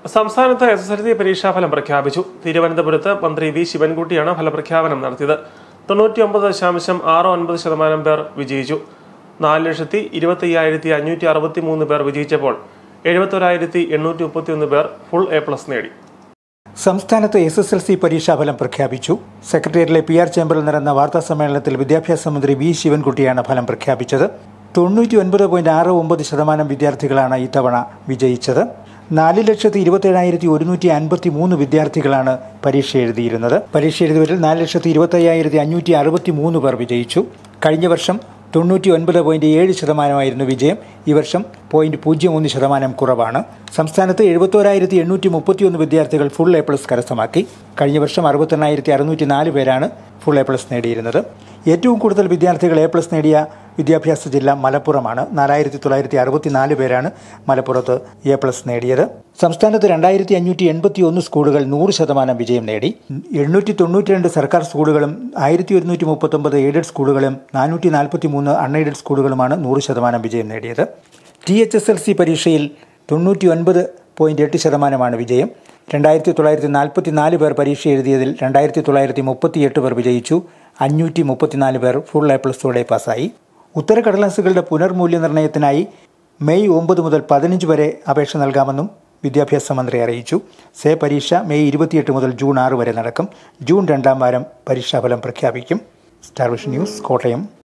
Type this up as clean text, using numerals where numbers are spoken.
സംസ്ഥാനത്ത് SSLC പരീക്ഷാഫലം പ്രഖ്യാപിച്ചു. തിരുവനന്തപുരത്ത് മന്ത്രി വി ശിവൻകുട്ടിയാണ് ഫലപ്രഖ്യാപനം നടത്തിയത്. 99.69% പേർ വിജയിച്ചു. 4,25,563 പേർ വിജയിച്ചപ്പോൾ 71,831 പേർ ഫുൾ A+ നേടി. സംസ്ഥാനത്ത് SSLC പരീക്ഷാഫലം പ്രഖ്യാപിച്ചു. സെക്രട്ടേറിയറ്റിലെ PR ചേംബറിൽ നടന്ന വാർത്താസമ്മേളനത്തിൽ വിദ്യാഭ്യാസ മന്ത്രി വി ശിവൻകുട്ടിയാണ് ഫലം പ്രഖ്യാപിച്ചത്. 99.69% വിദ്യാർത്ഥികളാണ് ഇത്തവണ വിജയിച്ചത്. 4,27,153 വിദ്യാർത്ഥികളാണ് പരീക്ഷ എഴുതിയിരുന്നത്. പരീക്ഷ എഴുതിയവരിൽ 4,25,563 പേർ വിജയിച്ചു. കഴിഞ്ഞ വർഷം 99.7% വിജയം. ഈ വർഷം 0.01% കുറവാണ്. സംസ്ഥാനത്ത് 71,831 വിദ്യാർത്ഥികൾ ഫുൾ A+ കരസ്ഥമാക്കി. കഴിഞ്ഞ വർഷം 61,604 പേരാണ് ഫുൾ A+ നേടിയിരുന്നത്. ഏറ്റവും കൂടുതൽ വിദ്യാർത്ഥികൾ A+ നേടിയ വിദ്യാഭ്യാസ ജില്ല മലപ്പുറമാണ്. 4,964 പേരാണ് മലപ്പുറത്ത് A+ നേടിയത്. സംസ്ഥാനത്ത് 2,581 സ്കൂളുകൾ 100% വിജയം നേടി. 892 സർക്കാർ സ്കൂളുകളും 1,139 എയ്ഡഡ് സ്കൂളുകളും 443 അൺഎയ്ഡഡ് സ്കൂളുകളുമാണ് 100% വിജയം നേടിയത്. THSLC പരീക്ഷയിൽ 99.8% വിജയം. 2,944 പേർ പരീക്ഷ എഴുതിയതിൽ 2,938 പേർ വിജയിച്ചു. 534 പേർ ഫുൾ A+ പാസ്സായി. ഉത്തരക്കടലാസുകളുടെ പുനർമൂല്യനിർണ്ണയത്തിനായി മെയ് 9 മുതൽ 15 വരെ അപേക്ഷ നൽകാമെന്നും വിദ്യാഭ്യാസ മന്ത്രി അറിയിച്ചു. പരീക്ഷ മെയ് 28 മുതൽ ജൂൺ 6 വരെ നടക്കും. ജൂൺ 2ാം വാരം പരീക്ഷാഫലം പ്രഖ്യാപിക്കും. Star Vision News, Kottayam.